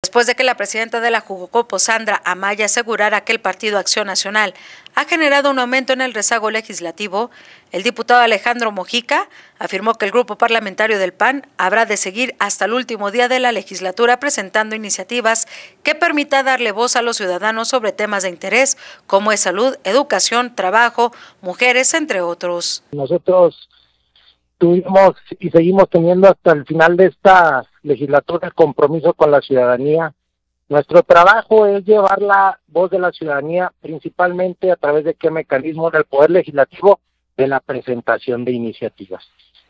Después de que la presidenta de la Jugocopo, Sandra Amaya, asegurara que el Partido Acción Nacional ha generado un aumento en el rezago legislativo, el diputado Alejandro Mojica afirmó que el grupo parlamentario del PAN habrá de seguir hasta el último día de la legislatura presentando iniciativas que permita darle voz a los ciudadanos sobre temas de interés como es salud, educación, trabajo, mujeres, entre otros. Nosotros tuvimos y seguimos teniendo hasta el final de esta legislatura el compromiso con la ciudadanía. Nuestro trabajo es llevar la voz de la ciudadanía principalmente a través de qué mecanismo del Poder Legislativo, de la presentación de iniciativas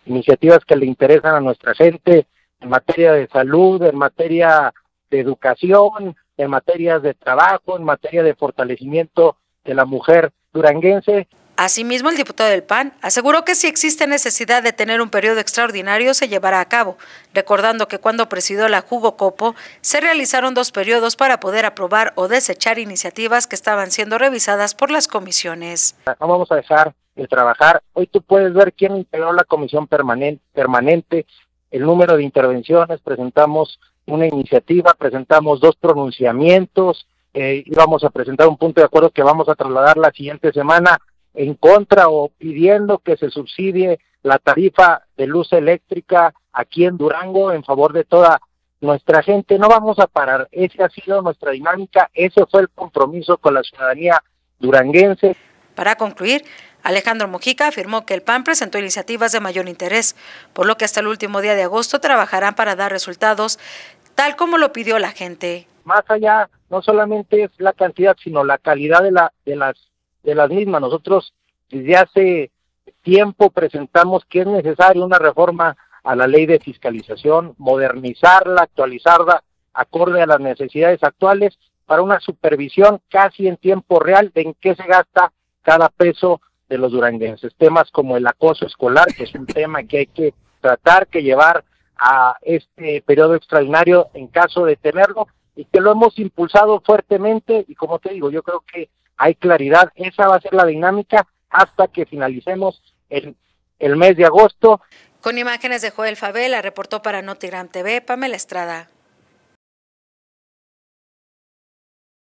que le interesan a nuestra gente en materia de salud, en materia de educación, en materia de trabajo, en materia de fortalecimiento de la mujer duranguense. Asimismo, el diputado del PAN aseguró que si existe necesidad de tener un periodo extraordinario se llevará a cabo, recordando que cuando presidió la Jugocopo se realizaron 2 periodos para poder aprobar o desechar iniciativas que estaban siendo revisadas por las comisiones. No vamos a dejar de trabajar. Hoy tú puedes ver quién integró la comisión permanente, el número de intervenciones, presentamos una iniciativa, presentamos 2 pronunciamientos, y vamos a presentar un punto de acuerdo que vamos a trasladar la siguiente semana en contra o pidiendo que se subsidie la tarifa de luz eléctrica aquí en Durango en favor de toda nuestra gente. No vamos a parar, esa ha sido nuestra dinámica, ese fue el compromiso con la ciudadanía duranguense. Para concluir, Alejandro Mojica afirmó que el PAN presentó iniciativas de mayor interés, por lo que hasta el último día de agosto trabajarán para dar resultados tal como lo pidió la gente. Más allá, no solamente es la cantidad, sino la calidad de las mismas. Nosotros desde hace tiempo presentamos que es necesaria una reforma a la ley de fiscalización, modernizarla, actualizarla, acorde a las necesidades actuales, para una supervisión casi en tiempo real de en qué se gasta cada peso de los duranguenses. Temas como el acoso escolar, que es un tema que hay que tratar, que llevar a este periodo extraordinario en caso de tenerlo, y que lo hemos impulsado fuertemente, y como te digo, yo creo que hay claridad, esa va a ser la dinámica hasta que finalicemos el mes de agosto. Con imágenes de Joel Favela, reportó para Notigram TV, Pamela Estrada.